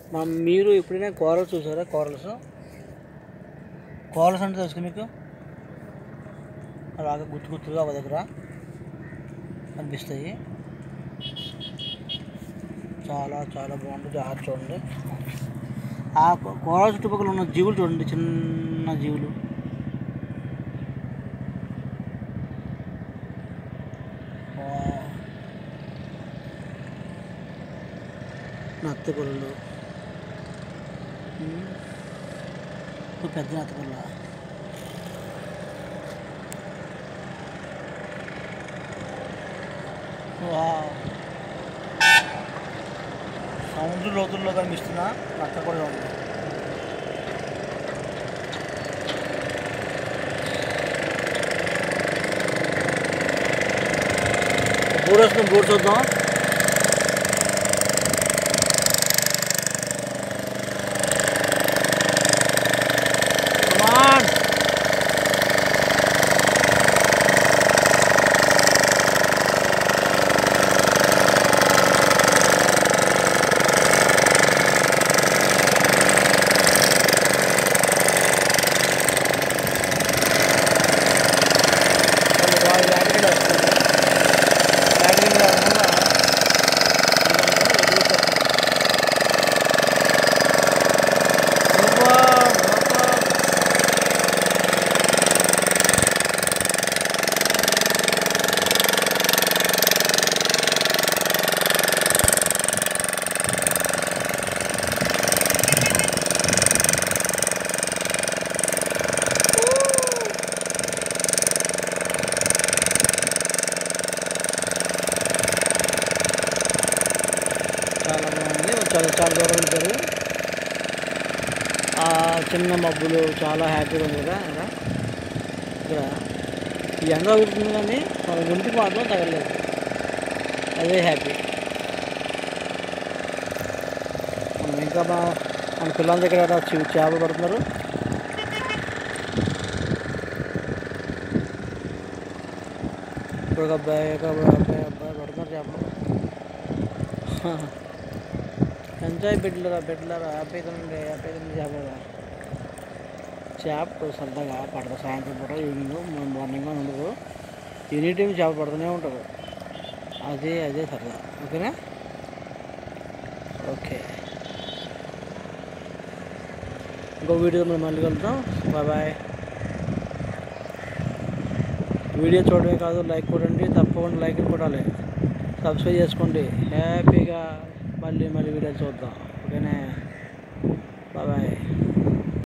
మీరు ఎప్పుడైనా కోరల్స్ చూసారా? కోరల్స్ అంటే తెలుసు మీకు, అలాగే గుర్తు గుర్తుగా ఒక దగ్గర కనిపిస్తాయి. చాలా చాలా బాగుంటుంది. ఆరు చూడండి, ఆ కోరల చుట్టుపక్కల ఉన్న జీవులు చూడండి, చిన్న జీవులు. నత్త గొర్రెలు, పెద్ద నత్త గొర్రెల. సముద్ర లోతుల్లో కనిపిస్తున్న నత్త గొర్రెలు ఉంది. బోర్డు వస్తుంది, బోర్డు చూద్దాం. చాలా బాగుంది. చాలా చాలా దూరం ఉంటారు. ఆ చిన్న మబ్బులు చాలా హ్యాపీగా ఉంది కదా. ఇక్కడ ఈ ఎండ అవుతుంది కానీ మన ఒంటికి మాత్రం తగలేదు, అదే హ్యాపీ. మనం ఇంకా మన పిల్లల దగ్గర చేపలు పడుతున్నారు. ఇప్పుడు ఒక అబ్బాయి పడుతున్నారు చేపలు. ఎంజాయ్ బిడ్డలరా హ్యాపీ తినండి చేప సరదాగా పడతారు. సాయంత్రం పూట, ఈవినింగ్, మార్నింగ్ ఉండదు, ఎనీ టైం చేప పడుతూనే ఉంటారు. అదే సరదా. ఓకేనా? ఓకే, ఇంకో వీడియో మనం మళ్ళీ కలుద్దాం. బాయ్. వీడియో చూడడమే కాదు, లైక్ కొట్టండి, తప్పకుండా లైక్ కొట్టాలి, సబ్స్క్రైబ్ చేసుకోండి. హ్యాపీగా మళ్ళీ వీడియోలు చూద్దాం. ఓకేనా?